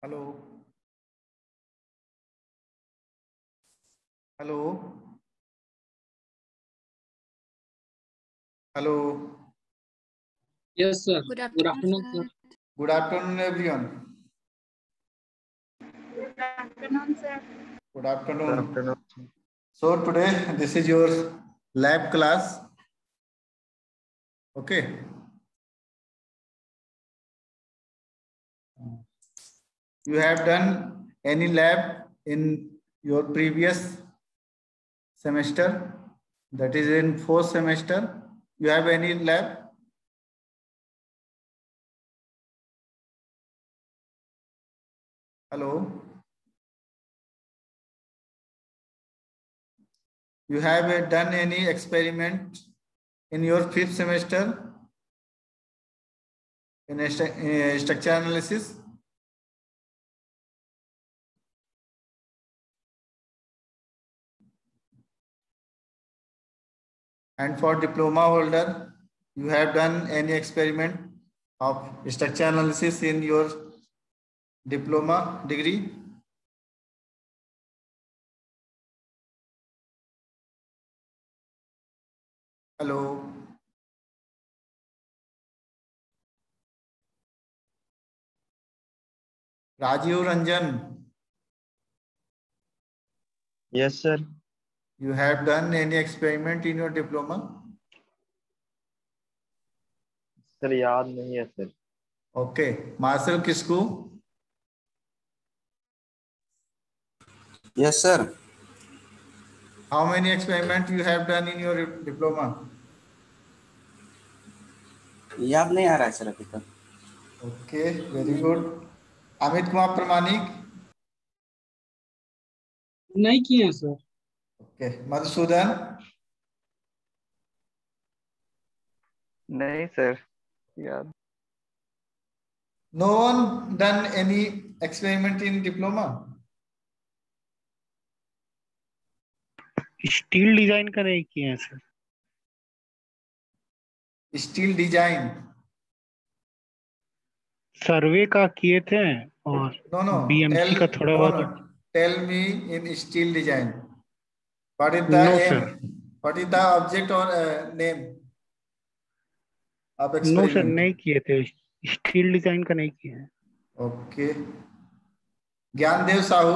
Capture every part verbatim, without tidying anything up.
Hello hello hello Yes, sir. Good Good afternoon, afternoon, sir. sir. Good afternoon everyone Good afternoon, sir. Good afternoon so today this is your lab class. Okay, you have done any lab in your previous semester, that is in fourth semester? You have any lab? Hello, you have uh, done any experiment in your fifth semester in a stru- uh, structure analysis? And for diploma holder, you have done any experiment of structure analysis in your diploma degree? Hello. Rajiv Ranjan, Yes, sir. you have done any experiment in your diploma? Sir याद नहीं है sir. Okay. Marcel Kisku? Yes, sir. How many experiments you have done in your diploma? याद नहीं आ रहा है sir अभी तक. Okay, very good. Amit Kumar Pramanik? नहीं किए हैं सर. Okay. Madhusudan? नहीं सर याद. No one done any experiment in diploma? Steel design का नहीं किए हैं सर. Steel design? सर्वे का किए थे और No, no. बीएमसी Tell, का थोड़ा no, बहुत. no. Tell me in steel design. What is the No, aim? sir. What is the object or uh, name of no experiment? Sir नहीं किए थे. स्टील डिजाइन का नहीं किए हैं. Okay. ज्ञानदेव साहू?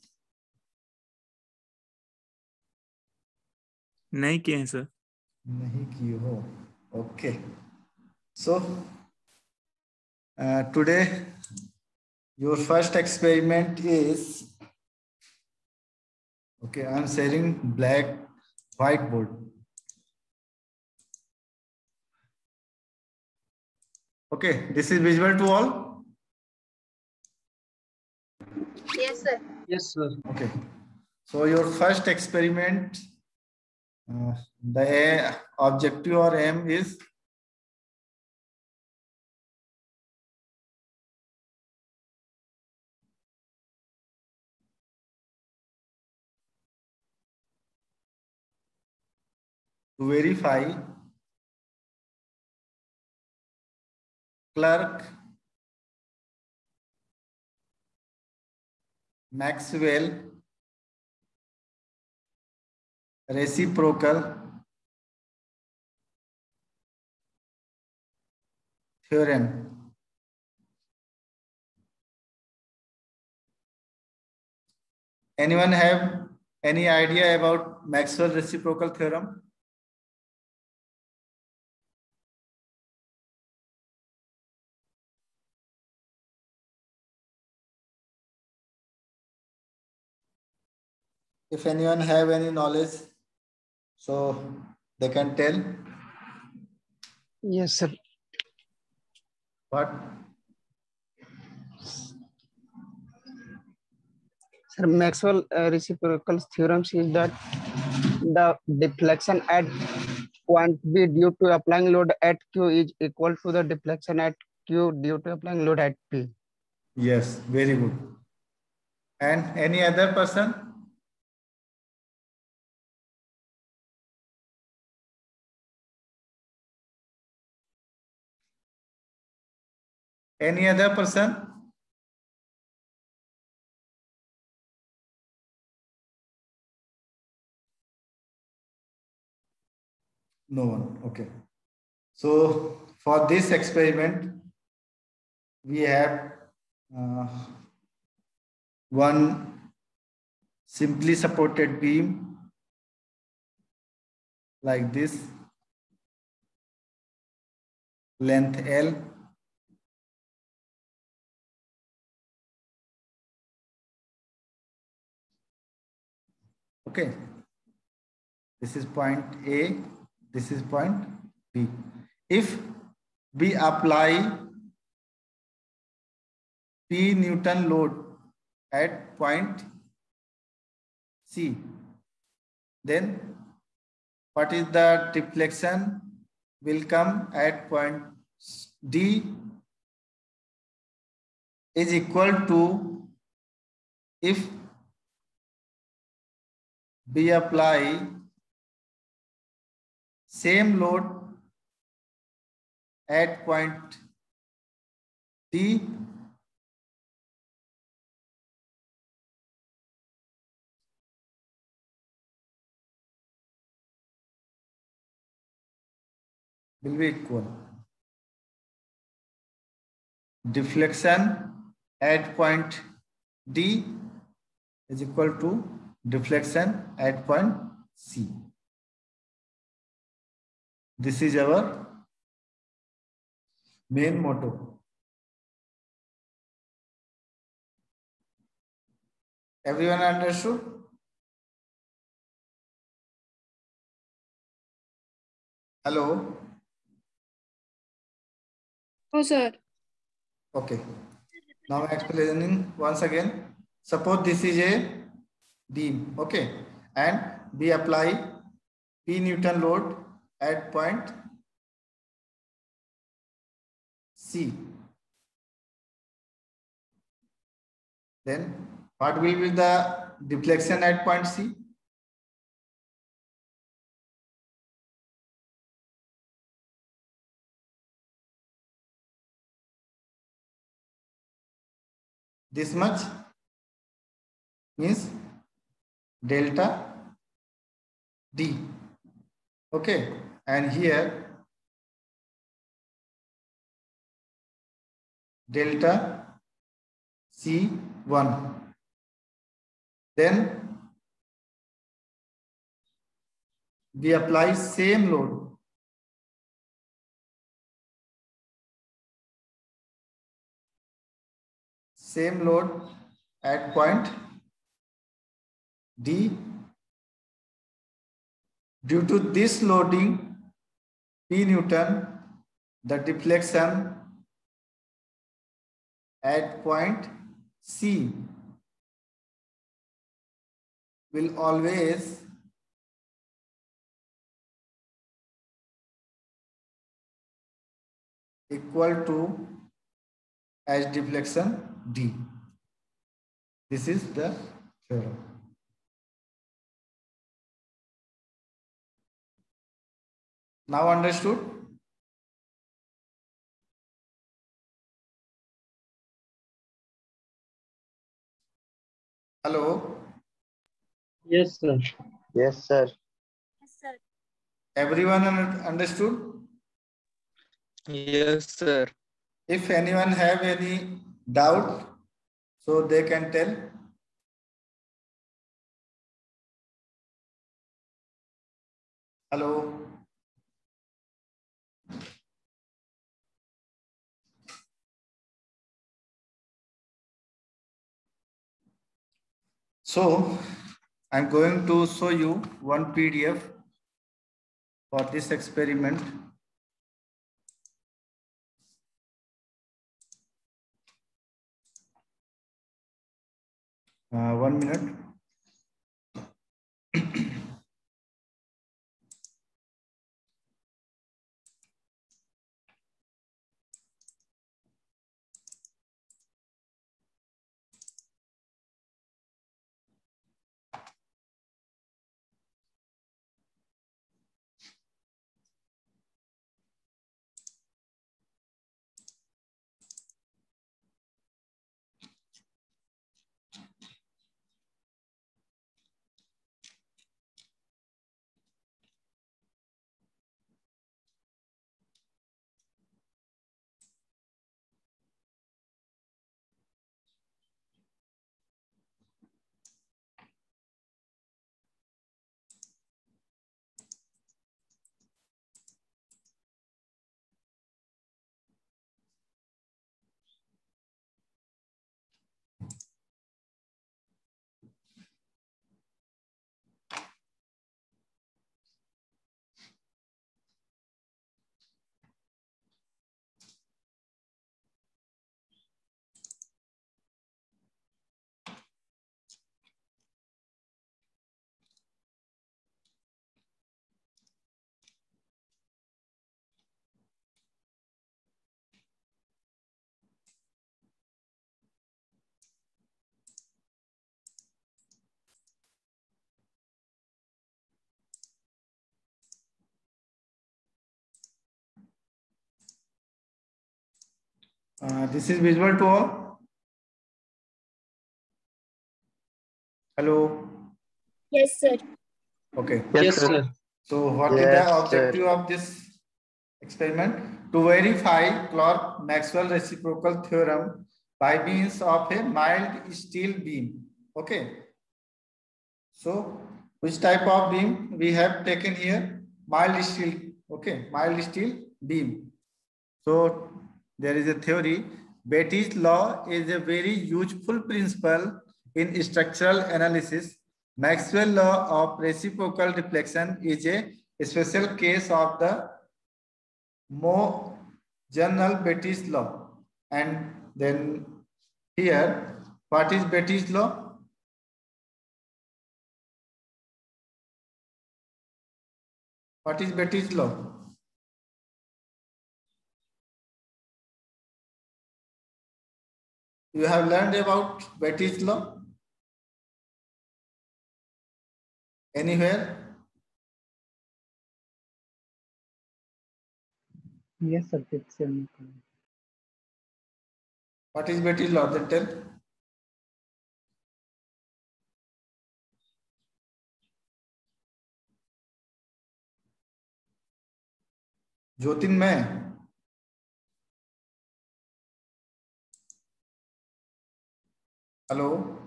नहीं किए हैं सर. नहीं किए हो. Okay. So uh, today your first experiment is, okay, I am sharing black whiteboard. Okay, this is visible to all? Yes, sir. Yes, sir. Okay. So your first experiment, uh, the a objective or aim is to verify Clerk Maxwell reciprocal theorem. Anyone have any idea about Maxwell reciprocal theorem? If anyone have any knowledge, so they can tell. Yes, sir. What? Sir, Maxwell uh, reciprocal theorem is that the deflection at point B due to applying load at Q is equal to the deflection at Q due to applying load at P. Yes, very good. And any other person? Any other person? No one. Okay. So for this experiment, we have uh, one simply supported beam like this, length L. Okay. This is point A, this is point B. If we apply P Newton load at point C, then what is the deflection will come at point D is equal to, if we apply same load at point D, will be equal. Deflection at point D is equal to deflection at point C. This is our main motto. Everyone understood? Hello? Oh, sir. Okay. Now explaining once again. Suppose this is a beam, okay, and we apply P Newton load at point C. Then what will be the deflection at point C? This much means delta D. Okay, and here delta C one. Then we apply same load. Same load at point D. Due to this loading P Newton, the deflection at point C will always equal to as deflection D. This is the theorem. Now understood? Hello? Yes, sir. Yes, sir. Yes, sir. Everyone un- understood? Yes, sir. If anyone have any doubt, so they can tell. Hello? So I'm going to show you one P D F for this experiment. Uh, one minute. Uh, this is visible to all? Hello? Yes, sir. Okay. Yes, sir. So what is Yes, the sir. objective of this experiment? To verify Clark-Maxwell reciprocal theorem by means of a mild steel beam. Okay. So which type of beam we have taken here? Mild steel. Okay, mild steel beam. So there is a theory. Bette's law is a very useful principle in structural analysis. Maxwell's law of reciprocal deflection is a special case of the more general Bette's law. And then here, what is Bette's law? What is Bette's law? You have learned about Bette's law? Anywhere? Yes, sir. It's um, What is Bette's law? Then tell. Jyotirmoy hello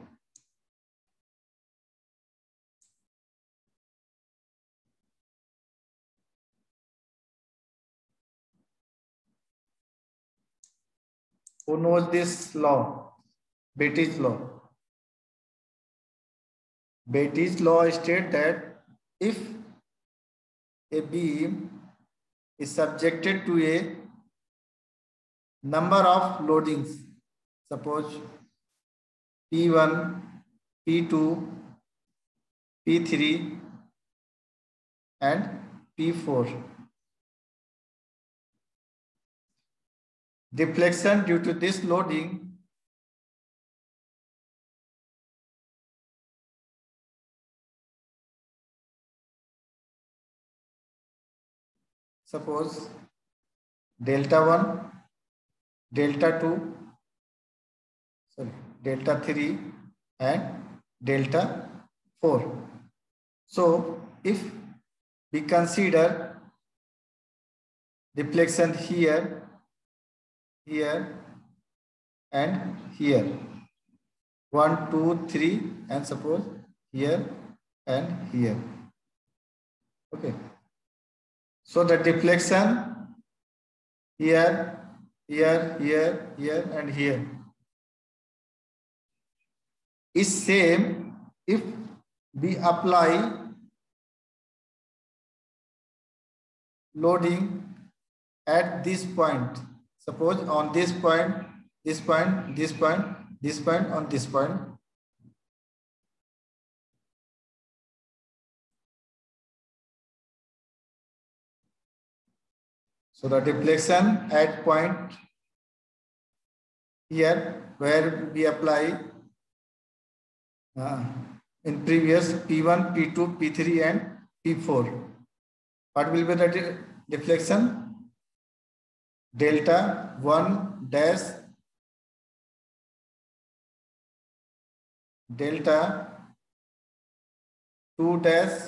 who knows this law? Bette's law. Bette's law states that if a beam is subjected to a number of loadings, suppose P one, P two, P three, and P four. Deflection due to this loading suppose delta one, delta two, sorry, delta three, and delta four. So if we consider deflection here, here, and here, one, two, three, and suppose here and here. Okay. So the deflection here, here, here, here, and here is same if we apply loading at this point. Suppose on this point, this point, this point, this point, on this point. So the deflection at point here where we apply uh, in previous P one, P two, P three, and P four. What will be the de deflection? Delta one dash delta two dash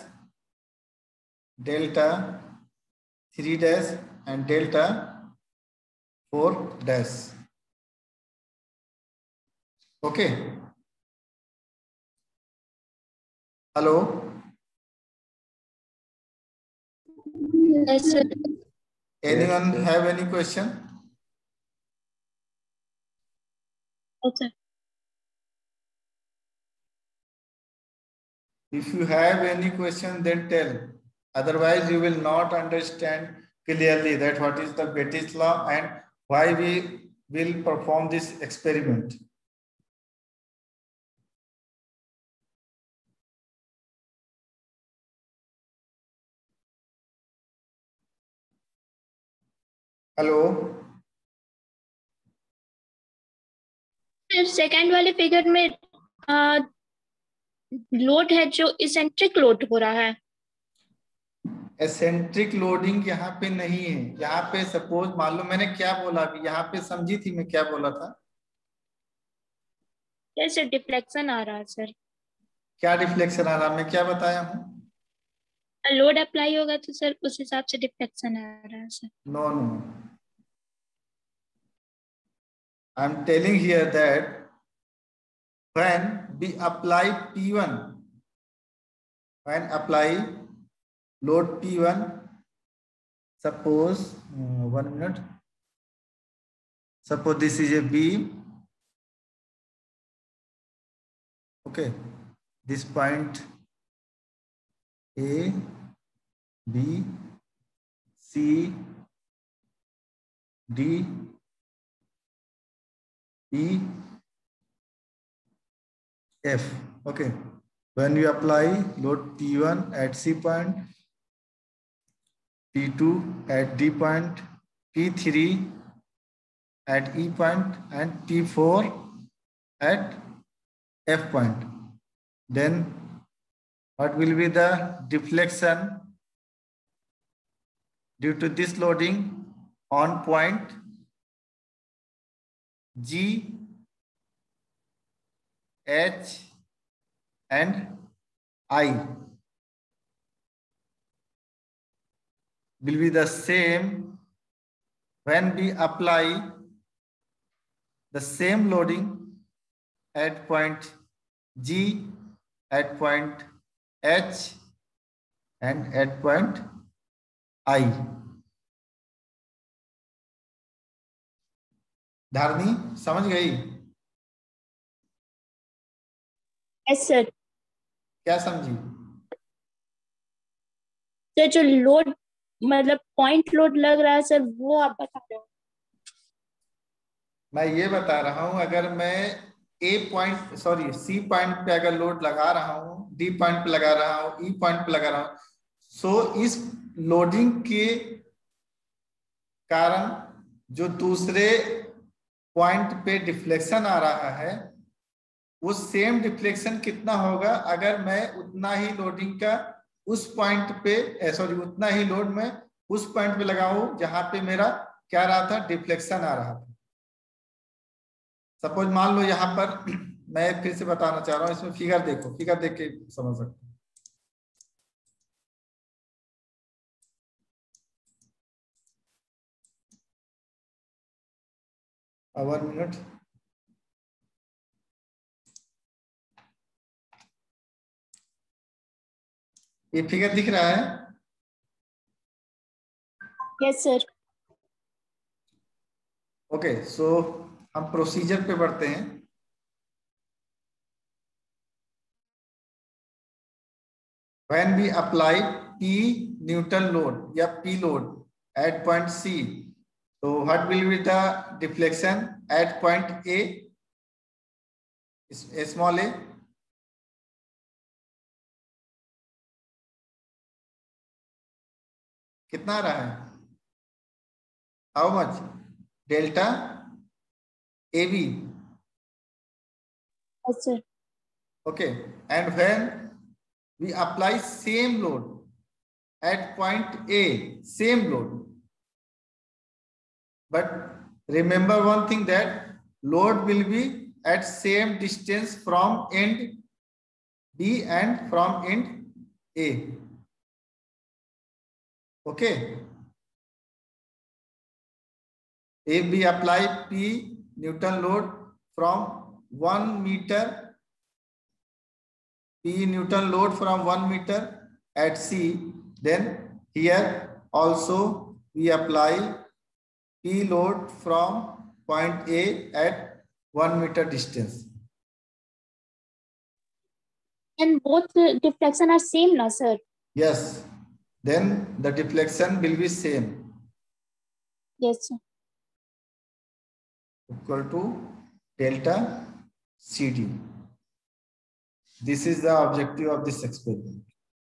delta three dash and delta four dash. Okay. Hello. Yes, sir. Anyone Yes, have any question? Okay. If you have any question, then tell. Otherwise, you will not understand clearly that what is the Bette's law and why we will perform this experiment. Hello second वाले figure में load है जो eccentric load हो रहा है। Eccentric loading यहाँ पे नहीं है। यहाँ पे सपोज मान लो मैंने क्या बोला अभी, यहाँ पे समझी थी मैं क्या बोला था? यस सर, डिफ्लेक्शन आ रहा है सर। क्या डिफ्लेक्शन आ रहा, मैं क्या बताया हूँ? लोड अप्लाई होगा तो सर उस हिसाब से डिफ्लेक्शन आ रहा है sir. No no, I am telling here that when we apply P one, when apply load P one, suppose uh, one minute, suppose this is a beam, okay, this point A, B, C, D, E, F, okay. When you apply load P one at C point, P two at D point, P three at E point, and P four at F point, then what will be the deflection due to this loading on point G, H, and I will be the same when we apply the same loading at point G, at point H, and at point I. Dharani समझ गई? Yes sir. क्या समझी? Sir जो load मतलब point load लग रहा है sir, वो आप बता रहे हो? मैं ये बता रहा हूं अगर मैं A point sorry C point पे अगर लोड लगा रहा हूं, डी पॉइंट पे लगा रहा हूं, ई पॉइंट पे लगा रहा हूं, सो इस लोडिंग के कारण जो दूसरे पॉइंट पे डिफ्लेक्शन आ रहा है वो सेम डिफ्लेक्शन कितना होगा अगर मैं उतना ही लोडिंग का उस पॉइंट पे सॉरी उतना ही लोड में उस पॉइंट पे लगाऊं जहां पे मेरा क्या रहा था, डिफ्लेक्शन आ रहा था। सपोज मान लो यहाँ पर मैं फिर से बताना चाह रहा हूँ, इसमें फिगर देखो, फिगर देख के समझ सकते हो। वन मिनट, ये फिगर दिख रहा है? Yes sir. ओके, सो हम प्रोसीजर पे बढ़ते हैं। When we apply P Newton load या P load at point C, so what will be the deflection at point A? Small a, कितना आ रहा है? How much? Delta A B. Yes sir. Okay, and when we apply same load at point A, same load, but remember one thing, that load will be at same distance from end B and from end A. Okay, if we apply P Newton load from one meter, P Newton load from one meter at C, then here also we apply P load from point A at one meter distance. And both deflection are same na sir? Yes, then the deflection will be same. Yes sir. Equal to delta C D. This is the objective of this experiment.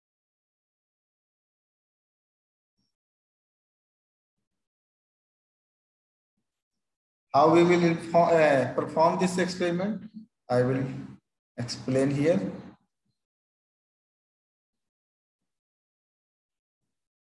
How we will inform, uh, perform this experiment, I will explain here.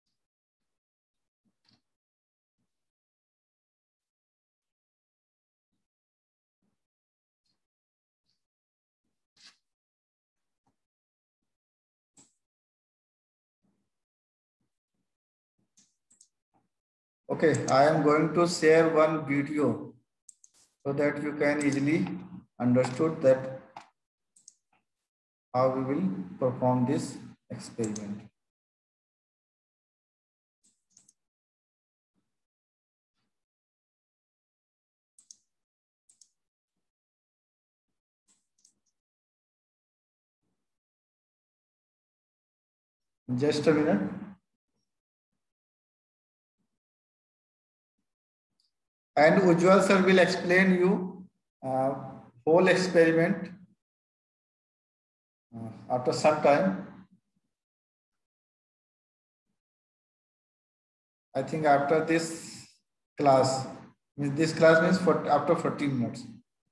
Okay, I am going to share one video so that you can easily understood that how we will perform this experiment. Just a minute. And Ujjwal sir will explain you uh, whole experiment uh, after some time. I think after this class, means this class means for after fourteen minutes.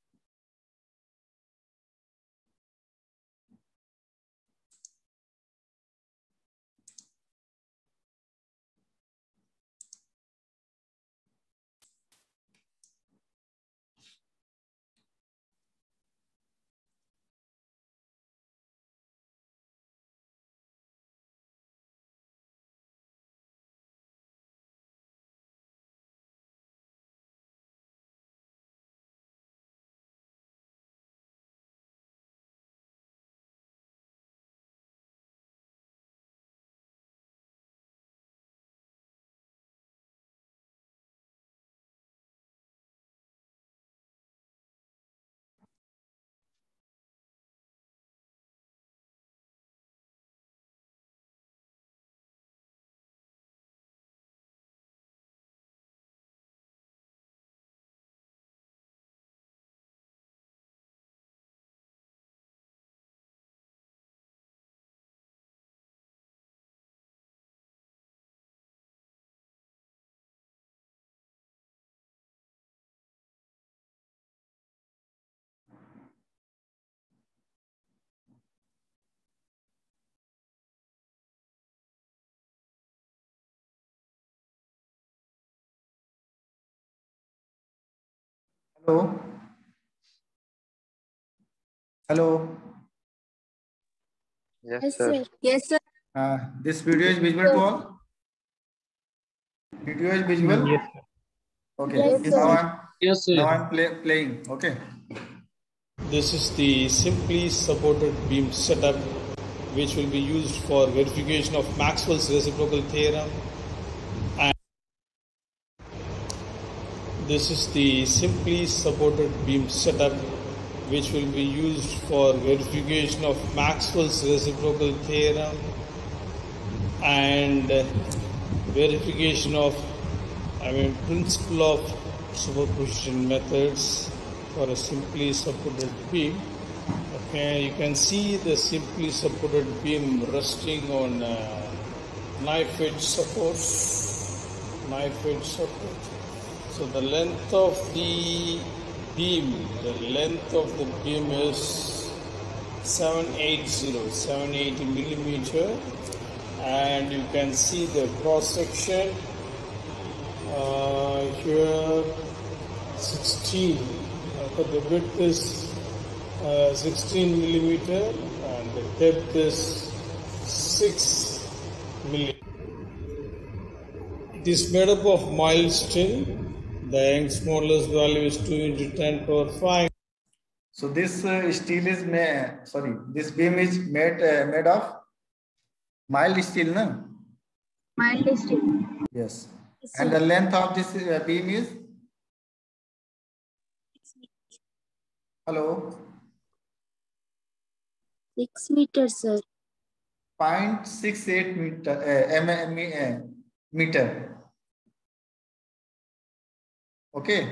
Hello. Hello. Yes, Yes, sir. sir. Yes, sir. Uh, this video is visible to all? Video is visible? Yes, sir. Okay. Yes, now sir. I'm Yes, sir. now I'm play, playing. Okay. This is the simply supported beam setup which will be used for verification of Maxwell's reciprocal theorem. And this is the simply supported beam setup which will be used for verification of Maxwell's reciprocal theorem and verification of, I mean, principle of superposition methods for a simply supported beam. Okay, you can see the simply supported beam resting on uh, knife edge support. Knife edge support. So the length of the beam, the length of the beam is seven eighty millimeter, and you can see the cross section uh, here sixteen. Uh, the width is uh, sixteen millimeter and the depth is six millimeter. It is made up of mild steel. The Young's modulus value is two into ten power five. So this uh, steel is made, sorry, this beam is made uh, made of mild steel, no? Mild steel. Yes. Yes, And sir. the length of this uh, beam is? Hello? Six meters, sir. zero point six eight meter, uh, mm, uh, meter. Okay.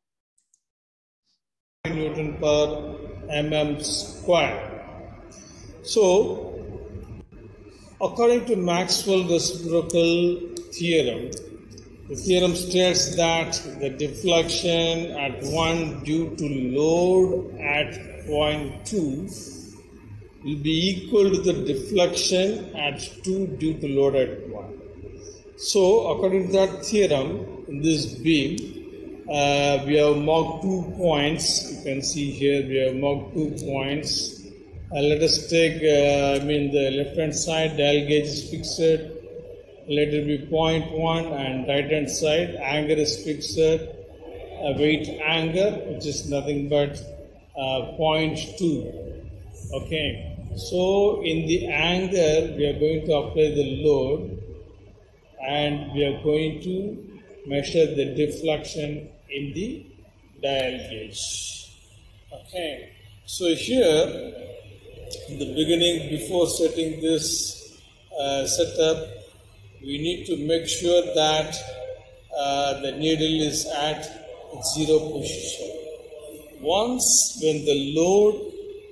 Newton per mm square. So, according to Maxwell reciprocal theorem, the theorem states that the deflection at one due to load at point two will be equal to the deflection at two due to load at one. So, according to that theorem, in this beam, uh, we have marked two points. You can see here we have marked two points. Uh, let us take, uh, I mean, the left hand side, dial gauge is fixed. let it be zero point one, and right hand side anchor is fixed, a weight anchor, which is nothing but uh, zero point two. Okay, so in the anchor we are going to apply the load, and we are going to measure the deflection in the dial gauge. Okay, so here in the beginning, before setting this uh, setup, we need to make sure that uh, the needle is at zero position. Once when the load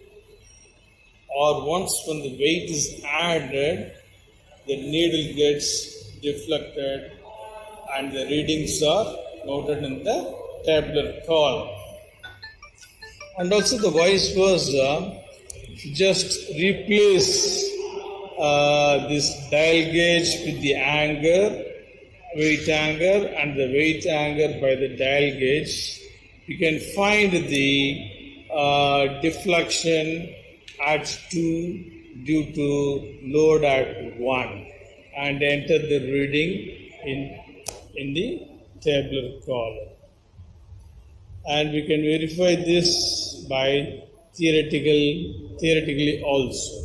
or once when the weight is added, the needle gets deflected and the readings are noted in the tabular column. And also the vice versa, just replace uh, this dial gauge with the anchor, weight anchor, and the weight anchor by the dial gauge. You can find the uh, deflection at two due to load at one and enter the reading in, in the tabular column. And we can verify this by theoretical, theoretically also.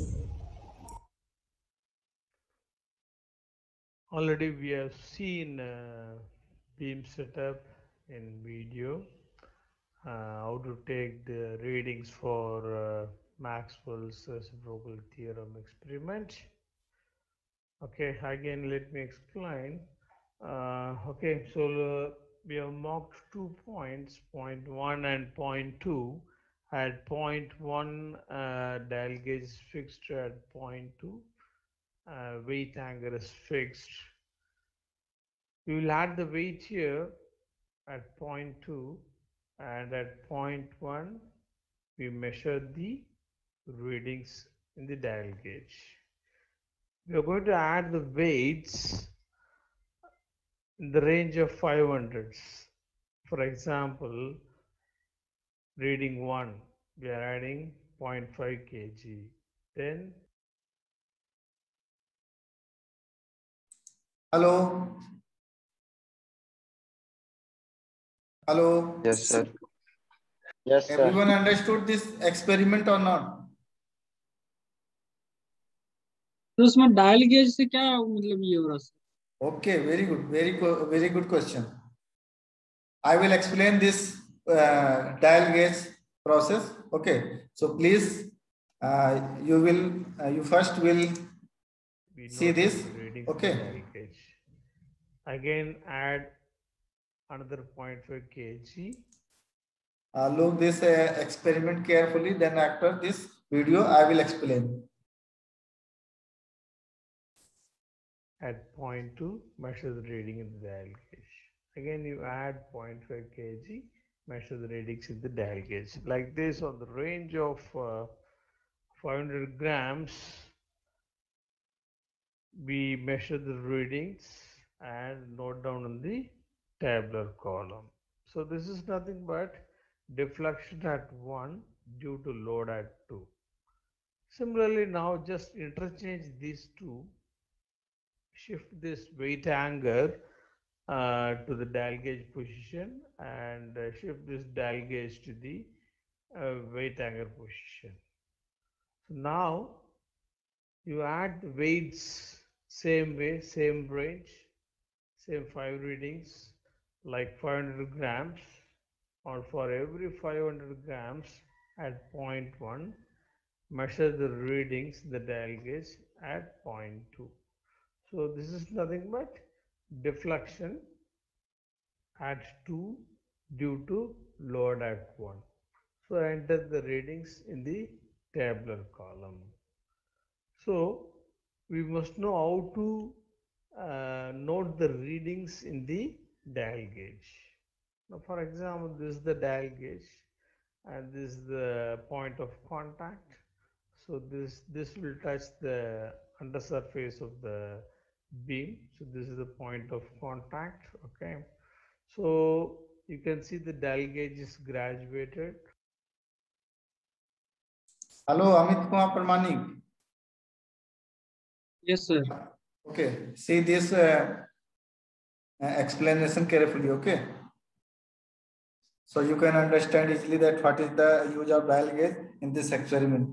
Already we have seen uh, beam setup in video, uh, how to take the readings for uh, Maxwell's reciprocal theorem experiment. Okay, again let me explain. Uh, okay, so uh, we have marked two points, point one and point two. At point one, uh, dial gauge is fixed. At point two, uh, weight anchor is fixed. We will add the weight here at point two, and at point one, we measure the readings in the dial gauge. We are going to add the weights in the range of five hundreds. For example, reading one, we are adding zero point five kilograms. Then, Hello. Hello. Yes, sir. Yes, sir. Everyone understood this experiment or not? तो उसमें dial gauge से क्या मतलब ये हो रहा है? Okay, very good, very good, very good question. I will explain this uh, dial gauge process. Okay, so please, uh, you will, uh, you first will see this. Okay. Again, add another zero point five kilograms. Uh, look this uh, experiment carefully. Then after this video, I will explain. At point two, measure the reading in the dial gauge. Again, you add zero point five kilograms, measure the readings in the dial gauge. Like this, on the range of uh, five hundred grams, we measure the readings and note down in the tabular column. So this is nothing but deflection at one due to load at two. Similarly, now just interchange these two. Shift this weight anchor uh, to the dial gauge position and uh, shift this dial gauge to the uh, weight anchor position. So now you add the weights same way, same range, same five readings like five hundred grams, or for every five hundred grams at point one, measure the readings in the dial gauge at point two. So this is nothing but deflection at two due to load at one. So enter the readings in the tabular column. So we must know how to uh, note the readings in the dial gauge. Now, for example, this is the dial gauge and this is the point of contact. So this this will touch the undersurface of the beam. So this is the point of contact. Okay, so you can see the dial gauge is graduated. Hello, Amit Kumar Pramanik. Yes, sir. Okay, see this uh, uh, explanation carefully, okay? So you can understand easily that what is the use of dial gauge in this experiment.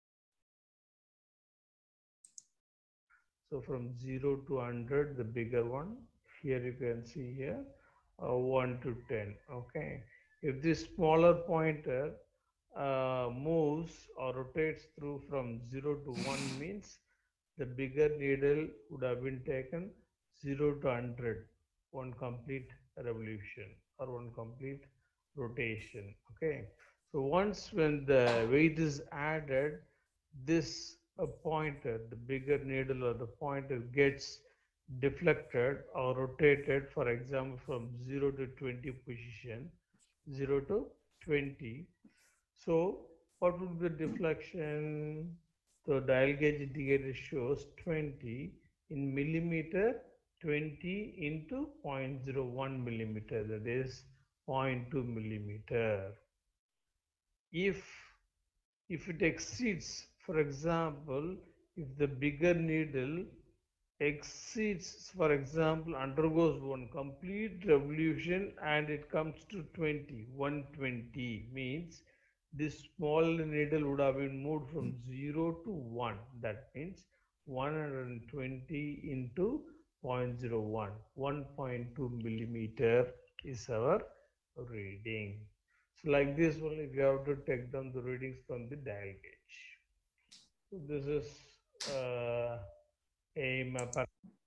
So from zero to one hundred, the bigger one. Here you can see here, uh, one to ten, okay? If this smaller pointer uh, moves or rotates through from zero to one means the bigger needle would have been taken zero to one hundred, one complete revolution or one complete rotation, okay? So once when the weight is added, this a pointer, the bigger needle or the pointer gets deflected or rotated, for example, from zero to twenty position, zero to twenty. So what would be the deflection? So dial gauge indicator shows twenty in millimeter, twenty into zero point zero one millimeter, that is zero point two millimeter. If if it exceeds, for example, if the bigger needle exceeds, for example, undergoes one complete revolution and it comes to twenty, one hundred twenty means this small needle would have been moved from zero to one. That means one hundred twenty into zero point zero one, one point two millimeter is our reading. So like this only we have to take down the readings from the dial gauge. So this is uh, a map.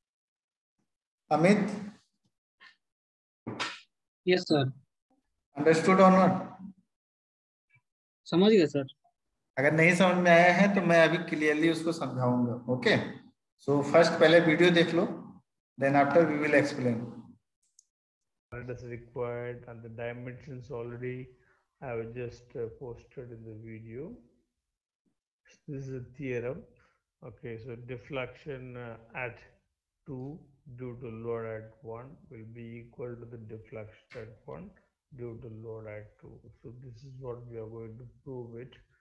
Amit, yes sir, understood or not? समझ गए sir. अगर नहीं समझ में आया है तो मैं अभी क्लियरली उसको समझाऊंगा, ओके? सो फर्स्ट पहले वीडियो देख लो, then after we will explain. It is required and the dimensions already I have just uh, posted in the video. This is a theorem. Okay, so deflection uh, at two due to load at one will be equal to the deflection at one due to load at two. So this is what we are going to prove it.